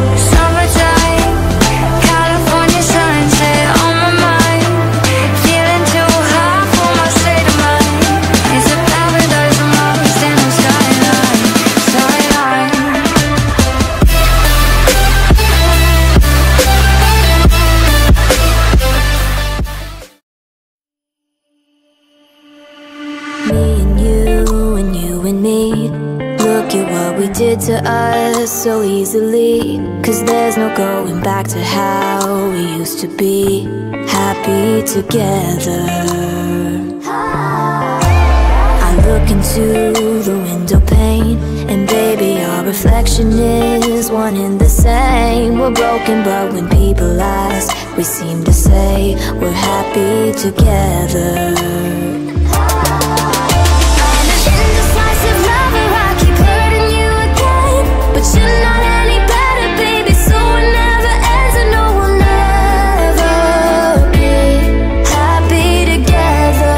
Summertime, California sunset on my mind. Feeling too high for my state of mind. It's a paradise I'm lost in the skyline, skyline. Me and you and me. Look at what we did to us so easily. 'Cause there's no going back to how we used to be, happy together. I look into the window pane, and baby, our reflection is one and the same. We're broken, but when people ask, we seem to say we're happy together. But you're not any better, baby, so it never ends and no, we'll never be happy together.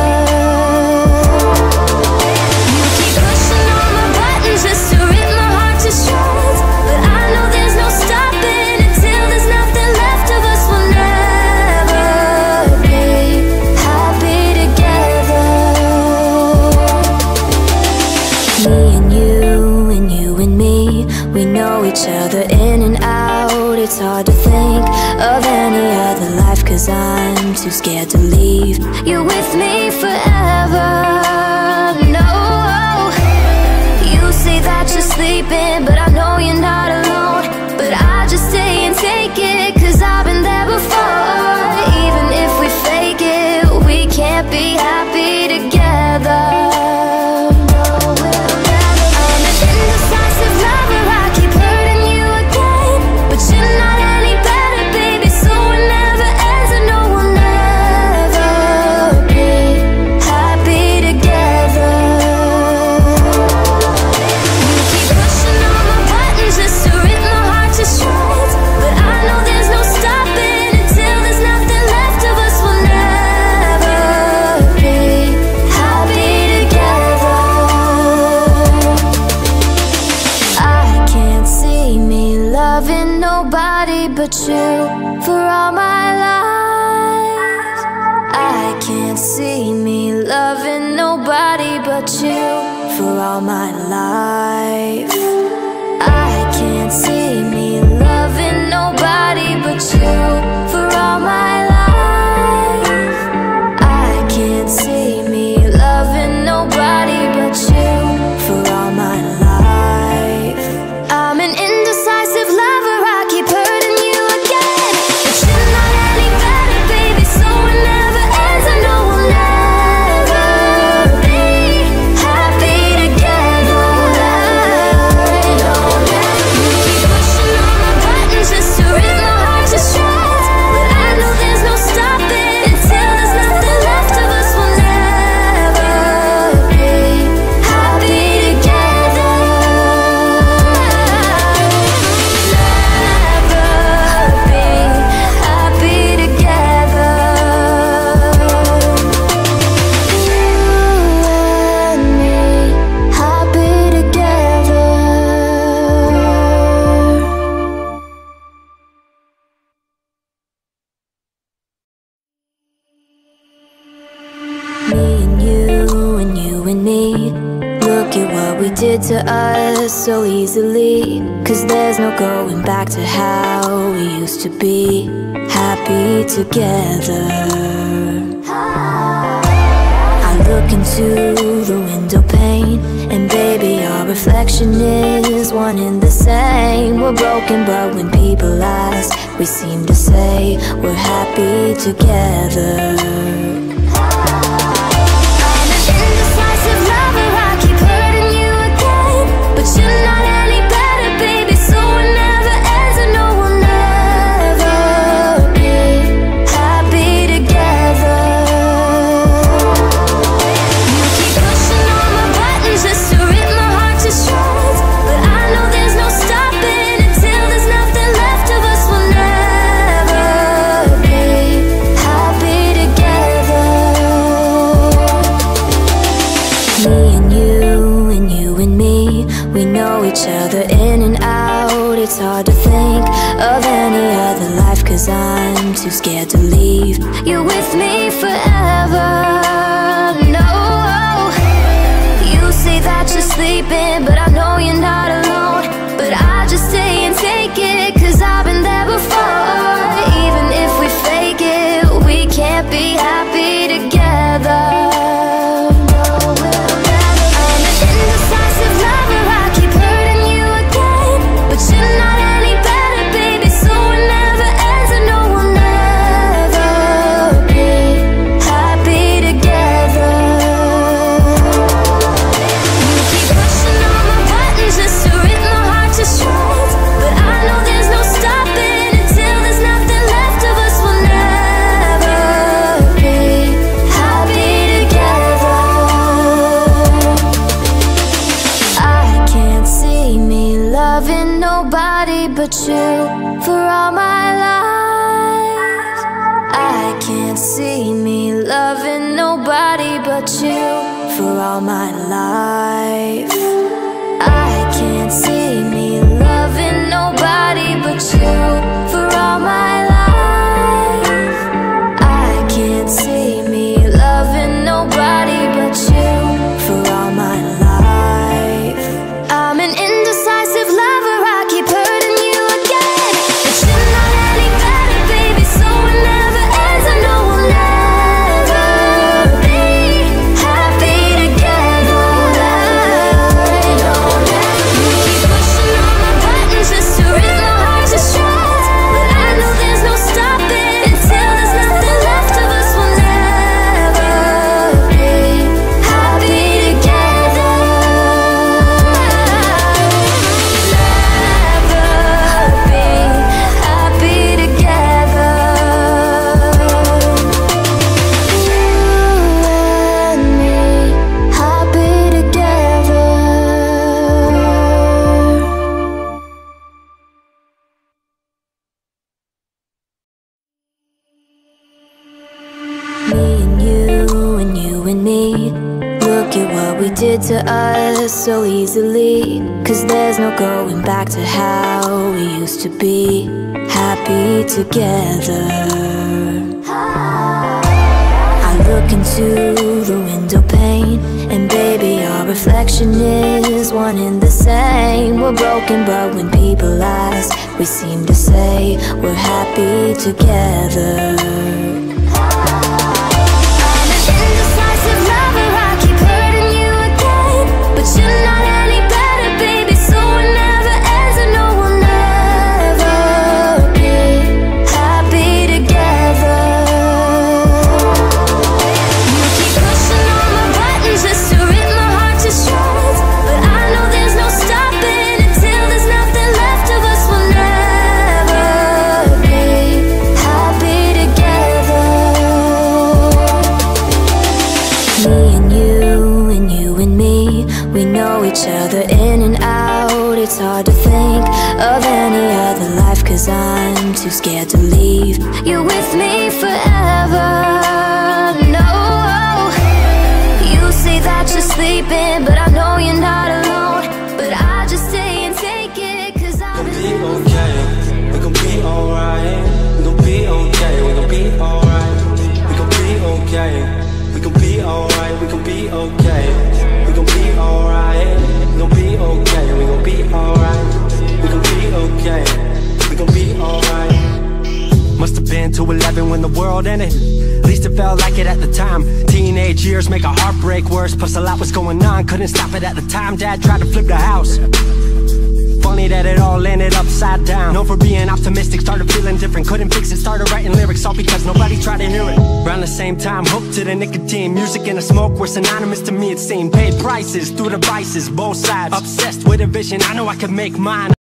You keep pushing all my buttons just to rip my heart to shreds, but I know there's no stopping until there's nothing left of us. We'll never be happy together. Me and you and me, we know each other in and out. It's hard to think of any other life, 'cause I'm too scared to leave. You're with me forever. No, you say that you're sleeping, but I know you're not alone. But I just stay and take it, 'cause I've been there before. Even if we fake it, we can't be happy together. But you're not any better, baby, so it never ends and no, we'll never be happy together. You keep pushing all my buttons just to rip my heart to shreds, but I know there's no stopping until there's nothing left of us. We'll never be happy together. I can't see me loving nobody but you for all my life. I can't see me loving nobody but you for all my life. I can't see me loving nobody but you for all my life. I can't see me loving nobody but you for all my life. I'm an indecisive lover, I keep hurting you again. But you're not any better, baby, so it never ends. I know we'll never be happy together. You keep pushing all my buttons just to rip my heart to shreds, but I know there's no stopping until there's nothing left of us. We'll never be happy together. Did to us so easily, 'cause there's no going back to how we used to be, happy together. I look into the window pane, and baby, our reflection is one and the same. We're broken, but when people ask, we seem to say we're happy together. But you're not any better, baby, so it never ends and no, we'll never be happy together. You keep pushing all my buttons just to rip my heart to shreds, but I know there's no stopping until there's nothing left of us. We'll never be happy together. think of any other life, 'cause I'm too scared to leave you with me forever. No, you say that you're sleeping, but I know you're not alone. But I just stay and take it, 'cause I've been there before. Even if we fake it, we can't be happy together. But you for all my life. I can't see me loving nobody but you for all my life. I can't see me loving nobody but you for all my life. I can't see me loving nobody but you for all my life. I'm an indecisive lover, I keep hurting. Did to us so easily, 'cause there's no going back to how we used to be happy together. I look into the window pane, and baby, our reflection is one and the same. We're broken, but when people ask, we seem to say we're happy together. You're not any better, baby, so it never ends, and no, we'll never be happy together. You keep pushing all my buttons just to rip my heart to shreds, but I know there's no stopping until there's nothing left of us. We'll never be happy together. Me and you and me, we know each other in and out. It's hard to think of any other life, 'cause I'm too scared to leave you with me forever. No, you say that you're sleeping, but I know you're not alone. But I just stay and take it, 'cause I'll be okay. We gon' be alright. We gon' be okay. We gon' be alright. We gon' be okay. We gon' be alright. We gon' be okay. We gon' be alright. We gon' be okay. We gon' be alright. We gon' be okay. We gon' be alright. Must have been 2:11 when the world ended. At least it felt like it at the time. Teenage years make a heartbreak worse. Plus a lot was going on, couldn't stop it at the time. Dad tried to flip the house. Funny that it all ended upside down. Known for being optimistic, started feeling different. Couldn't fix it, started writing lyrics, all because nobody tried to hear it. Around the same time, hooked to the nicotine. Music and the smoke were synonymous to me, it seemed. Paid prices through the vices, both sides. Obsessed with a vision, I know I could make mine.